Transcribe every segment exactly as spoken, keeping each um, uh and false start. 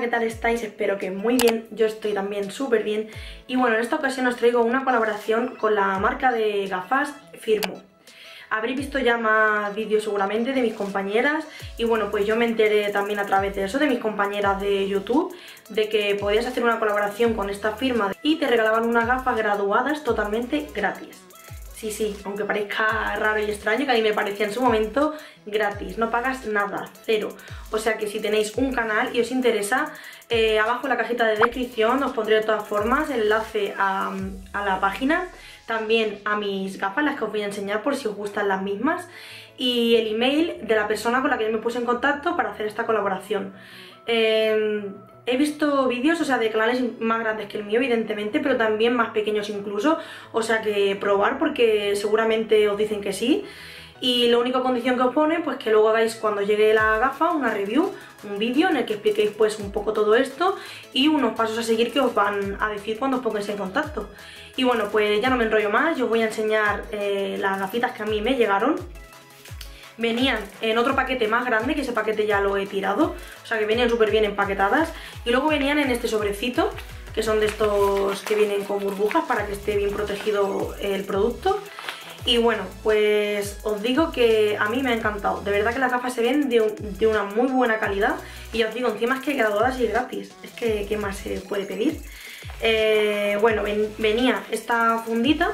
¿qué tal estáis? Espero que muy bien, yo estoy también súper bien. Y bueno, en esta ocasión os traigo una colaboración con la marca de gafas Firmoo. Habréis visto ya más vídeos seguramente de mis compañeras y bueno, pues yo me enteré también a través de eso, de mis compañeras de YouTube, de que podías hacer una colaboración con esta firma y te regalaban unas gafas graduadas totalmente gratis. Sí, sí, aunque parezca raro y extraño, que a mí me parecía en su momento gratis, no pagas nada, cero. O sea que si tenéis un canal y os interesa, eh, abajo en la cajita de descripción os pondré de todas formas el enlace a, a la página, también a mis gafas, las que os voy a enseñar por si os gustan las mismas, y el email de la persona con la que yo me puse en contacto para hacer esta colaboración. Eh, He visto vídeos, o sea, de canales más grandes que el mío, evidentemente, pero también más pequeños incluso, o sea que probar porque seguramente os dicen que sí. Y la única condición que os pone, pues que luego hagáis cuando llegue la gafa una review, un vídeo en el que expliquéis pues un poco todo esto y unos pasos a seguir que os van a decir cuando os pongáis en contacto. Y bueno, pues ya no me enrollo más, yo os voy a enseñar eh, las gafitas que a mí me llegaron. Venían en otro paquete más grande, que ese paquete ya lo he tirado, o sea que venían súper bien empaquetadas. Y luego venían en este sobrecito, que son de estos que vienen con burbujas para que esté bien protegido el producto. Y bueno, pues os digo que a mí me ha encantado. De verdad que las gafas se ven de, un, de una muy buena calidad. Y ya os digo, encima es que graduadas y gratis. Es que, ¿qué más se puede pedir? Eh, bueno, ven, venía esta fundita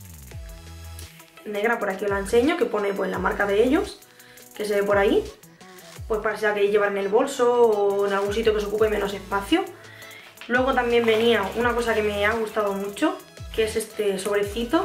negra, por aquí os la enseño, que pone pues la marca de ellos, que se ve por ahí, pues para si la queréis llevar en el bolso o en algún sitio que os ocupe menos espacio. Luego también venía una cosa que me ha gustado mucho, que es este sobrecito,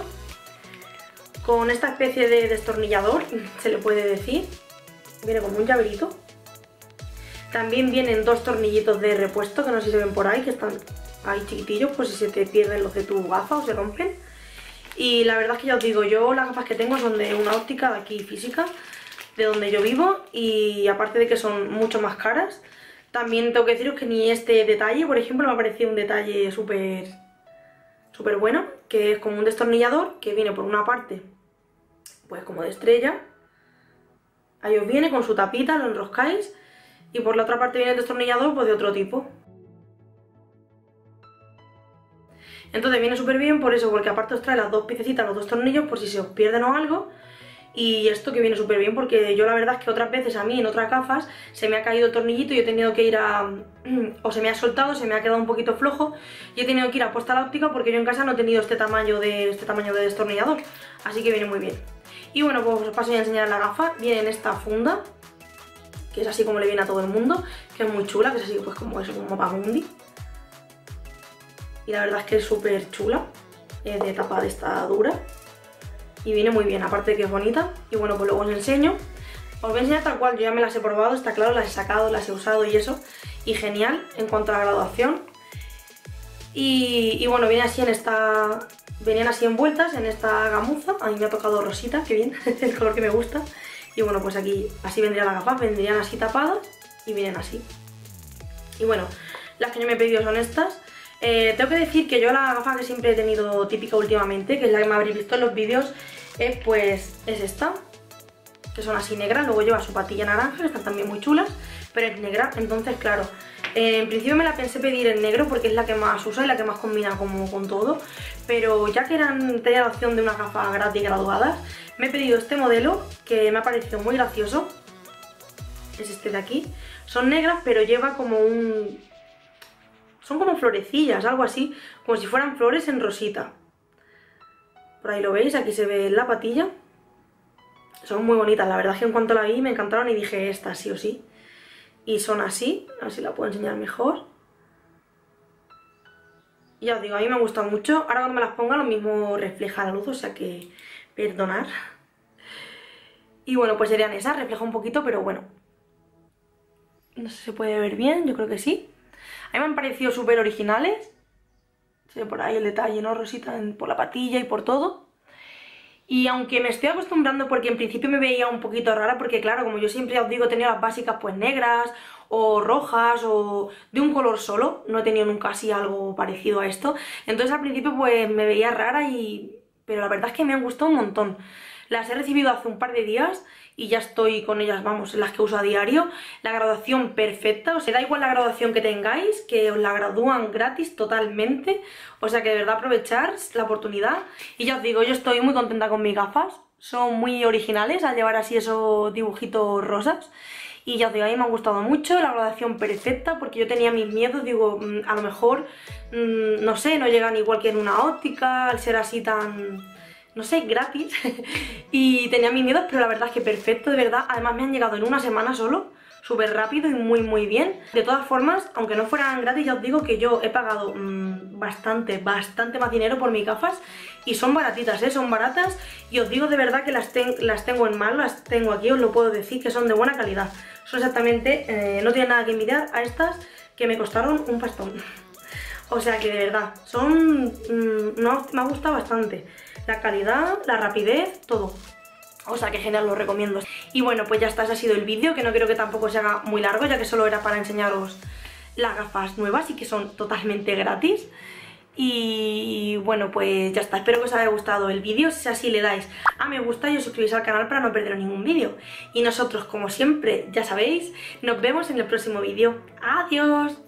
con esta especie de destornillador, se le puede decir, viene como un llaverito. También vienen dos tornillitos de repuesto, que no sé si se ven por ahí, que están ahí chiquitillos, pues si se te pierden los de tu gafa o se rompen. Y la verdad es que ya os digo, yo las gafas que tengo son de una óptica de aquí física, de donde yo vivo, y aparte de que son mucho más caras, también tengo que deciros que ni este detalle, por ejemplo, me ha parecido un detalle súper súper bueno, que es como un destornillador que viene por una parte, pues como de estrella, ahí os viene con su tapita, lo enroscáis, y por la otra parte viene el destornillador pues de otro tipo. Entonces viene súper bien por eso, porque aparte os trae las dos piececitas, los dos tornillos, por si se os pierden o algo. Y esto que viene súper bien, porque yo la verdad es que otras veces a mí en otras gafas se me ha caído el tornillito y he tenido que ir a... o se me ha soltado, se me ha quedado un poquito flojo y he tenido que ir a posta a la óptica porque yo en casa no he tenido este tamaño de, este tamaño de destornillador. Así que viene muy bien. Y bueno, pues os paso a enseñar la gafa. Viene en esta funda, que es así como le viene a todo el mundo, que es muy chula, que es así pues como es un mapa mundi. Y la verdad es que es súper chula, es de tapa de esta dura y viene muy bien, aparte de que es bonita. Y bueno, pues luego os enseño, os voy a enseñar tal cual, yo ya me las he probado, está claro, las he sacado, las he usado y eso, y genial en cuanto a la graduación. Y, y bueno, viene así en esta, venían así envueltas en esta gamuza, a mí me ha tocado rosita, que bien, es el color que me gusta. Y bueno, pues aquí así vendrían las gafas, vendrían así tapadas y vienen así. Y bueno, las que yo me he pedido son estas. Eh, tengo que decir que yo la gafa que siempre he tenido típica últimamente, que es la que me habréis visto en los vídeos, es pues es esta, que son así negras, luego lleva su patilla naranja, que están también muy chulas, pero es negra, entonces claro, eh, en principio me la pensé pedir en negro porque es la que más usa y la que más combina como con todo, pero ya que eran, tenía la opción de una gafa gratis graduadas, me he pedido este modelo que me ha parecido muy gracioso, es este de aquí, son negras pero lleva como un... son como florecillas, algo así, como si fueran flores en rosita. Por ahí lo veis, aquí se ve la patilla. Son muy bonitas, la verdad es que en cuanto la vi me encantaron y dije esta sí o sí. Y son así, a ver si la puedo enseñar mejor. Y ya os digo, a mí me gustan mucho. Ahora cuando me las ponga lo mismo refleja la luz, o sea que perdonad. Y bueno, pues serían esas, refleja un poquito, pero bueno. No sé si se puede ver bien, yo creo que sí. A mí me han parecido súper originales. Se ve por ahí el detalle, ¿no? Rosita en, por la patilla y por todo. Y aunque me estoy acostumbrando porque en principio me veía un poquito rara, porque claro, como yo siempre os digo, he tenido las básicas pues negras o rojas o de un color solo. No he tenido nunca así algo parecido a esto. Entonces al principio pues me veía rara y... pero la verdad es que me han gustado un montón. Las he recibido hace un par de días y ya estoy con ellas, vamos, las que uso a diario. La graduación perfecta, o sea, da igual la graduación que tengáis, que os la gradúan gratis totalmente. O sea que de verdad aprovechar la oportunidad. Y ya os digo, yo estoy muy contenta con mis gafas. Son muy originales al llevar así esos dibujitos rosas. Y ya os digo, a mí me han gustado mucho, la graduación perfecta, porque yo tenía mis miedos, digo, a lo mejor, no sé, no llegan igual que en una óptica, al ser así tan, no sé, gratis. Y tenía mis miedos, pero la verdad es que perfecto, de verdad. Además me han llegado en una semana solo, súper rápido y muy muy bien. De todas formas, aunque no fueran gratis, ya os digo que yo he pagado mmm, bastante, bastante más dinero por mis gafas. Y son baratitas, ¿eh? Son baratas. Y os digo de verdad que las, ten las tengo en mano, las tengo aquí, os lo puedo decir, que son de buena calidad. Son exactamente, eh, no tienen nada que envidiar a estas que me costaron un pastón. O sea que de verdad, son... Mmm, no, me ha gustado bastante. La calidad, la rapidez, todo. O sea que genial, lo recomiendo. Y bueno, pues ya está, ese ha sido el vídeo, que no quiero que tampoco se haga muy largo, ya que solo era para enseñaros las gafas nuevas y que son totalmente gratis. Y bueno, pues ya está, espero que os haya gustado el vídeo. Si es así, le dais a me gusta y os suscribís al canal para no perderos ningún vídeo. Y nosotros, como siempre, ya sabéis, nos vemos en el próximo vídeo. ¡Adiós!